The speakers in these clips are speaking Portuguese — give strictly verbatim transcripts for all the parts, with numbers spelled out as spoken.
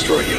destroy you.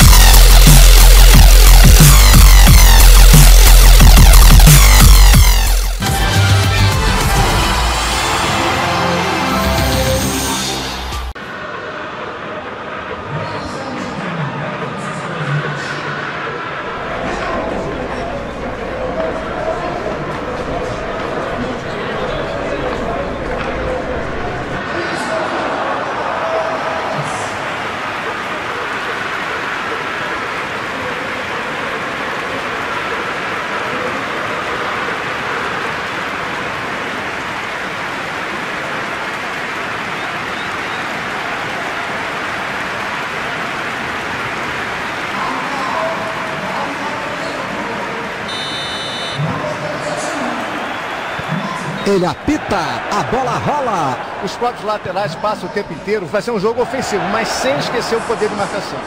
Ele apita, a bola rola. Os quatro laterais passam o tempo inteiro. Vai ser um jogo ofensivo, mas sem esquecer o poder de marcação.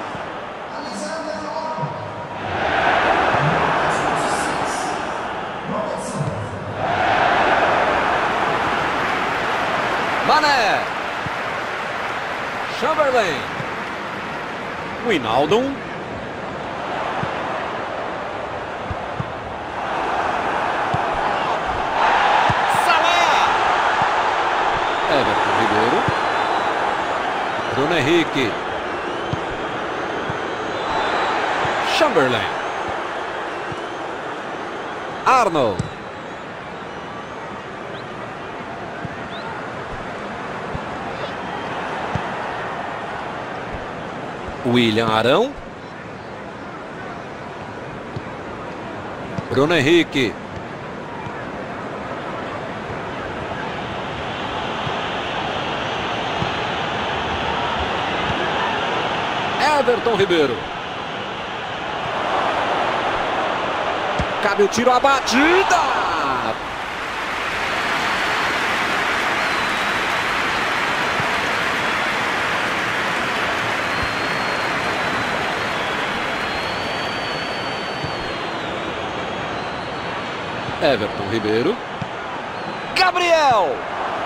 Mané. Chamberlain. Wijnaldum. Everton Ribeiro. Bruno Henrique. Chamberlain. Arnold. William Arão. Bruno Henrique. Everton Ribeiro. Cabe o tiro, a batida. Everton Ribeiro. Gabriel.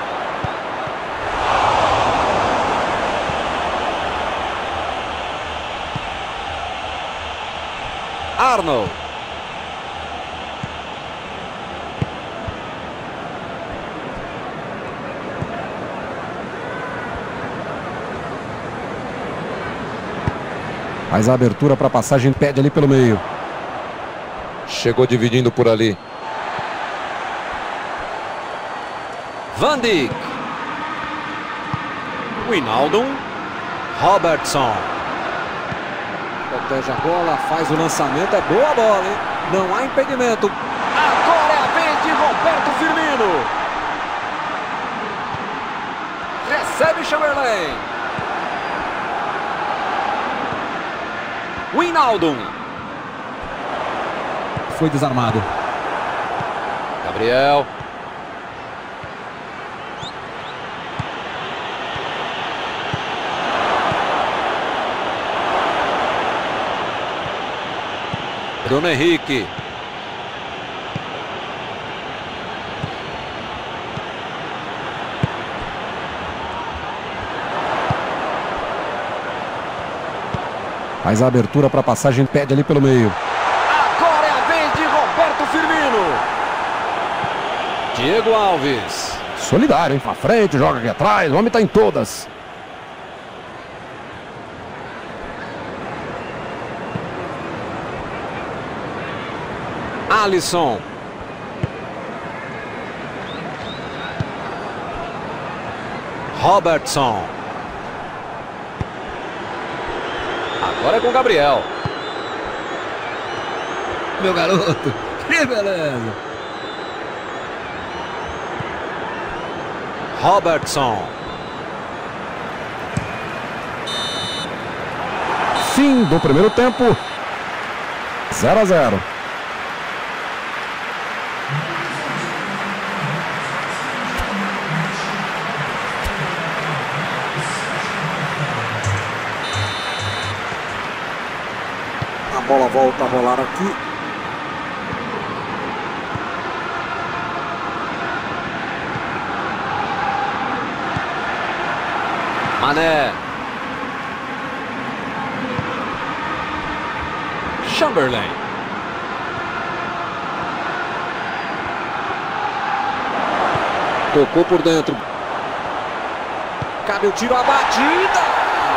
Arnold. Faz a abertura para a passagem, pede ali pelo meio. Chegou dividindo por ali. Van Dijk. Wijnaldum. Robertson. Protege a bola, faz o lançamento, é boa a bola, hein? Não há impedimento. Agora é a vez de Roberto Firmino. Recebe Chamberlain. Wijnaldum. Foi desarmado. Gabriel. Bruno Henrique. Faz a abertura para a passagem, pede ali pelo meio. Agora é a vez de Roberto Firmino. Diego Alves. Solidário, hein? Pra frente, joga aqui atrás, o homem tá em todas. Alisson. Robertson. Agora é com Gabriel. Meu garoto, que beleza. Robertson. Fim do primeiro tempo. zero a zero. A bola volta a rolar aqui. Mané. Chamberlain. Tocou por dentro. Cabe o tiro, a batida.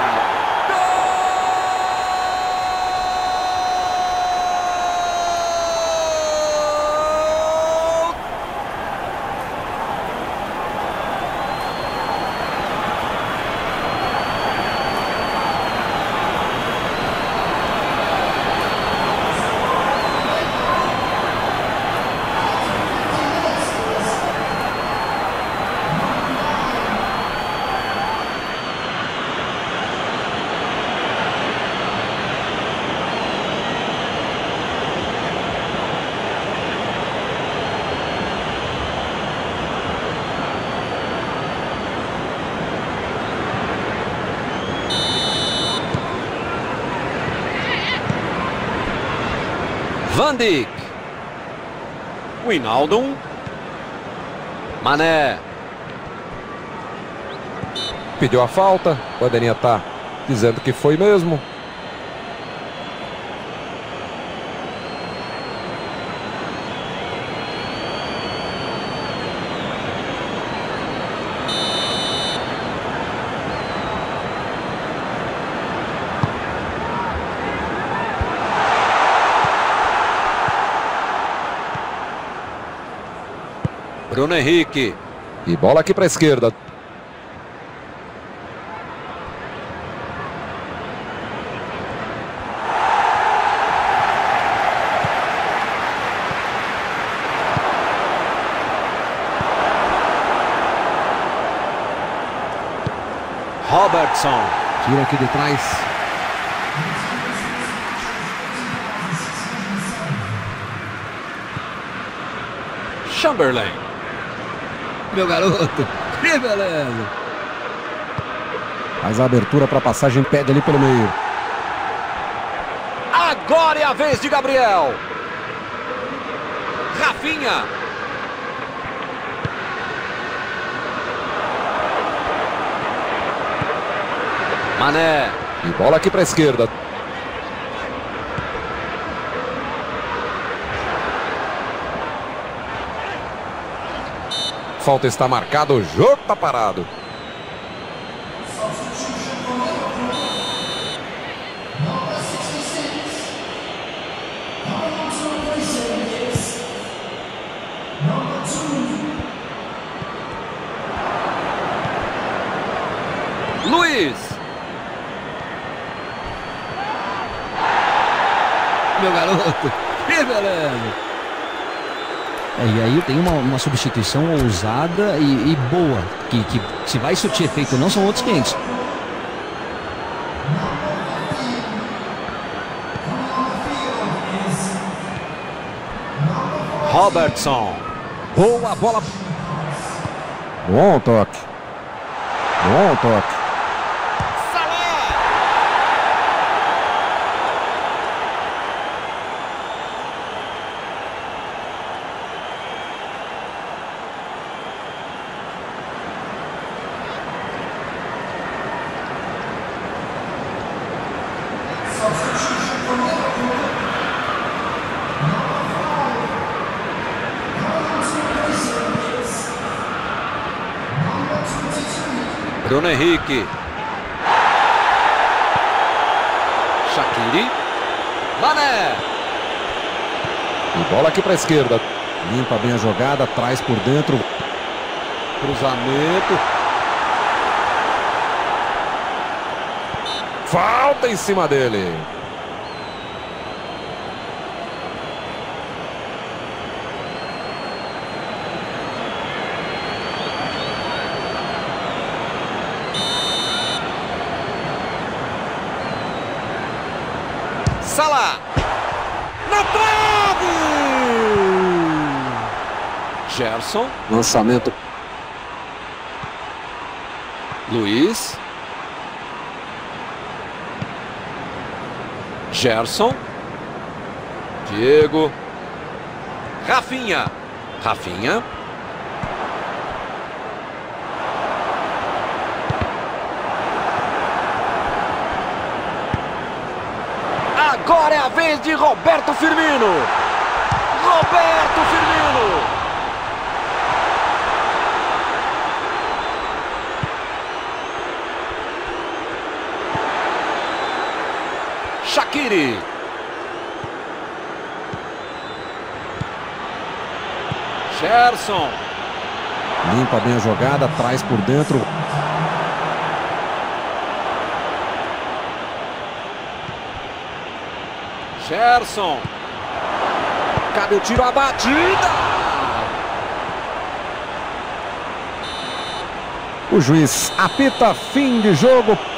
Van Dijk. Wijnaldum. Mané. Pediu a falta. Poderia estar dizendo que foi mesmo. Bruno Henrique. E bola aqui para a esquerda. Robertson. Tira aqui de trás. Chamberlain. Meu garoto, que beleza! Faz a abertura para a passagem, pede ali pelo meio. Agora é a vez de Gabriel. Rafinha. Mané. E bola aqui para a esquerda. Falta está marcada, o jogo está parado. Luiz. Meu garoto, que beleza! É, e aí tem uma, uma substituição ousada e, e boa, que, que se vai surtir efeito ou não são outros quinhentos. Robertson. Boa bola. Bom toque. Bom toque. Bruno Henrique. Shaqiri. Mané. E bola aqui para a esquerda. Limpa bem a jogada, traz por dentro. Cruzamento. Falta em cima dele. Salah. Na trave! Gerson. Lançamento. Luiz. Gerson. Diego. Rafinha. Rafinha. Agora é a vez de Roberto Firmino. Roberto Firmino. Shaqiri. Gerson. Limpa bem a jogada, traz por dentro. Gerson. Cabe o tiro, a batida. O juiz apita fim de jogo.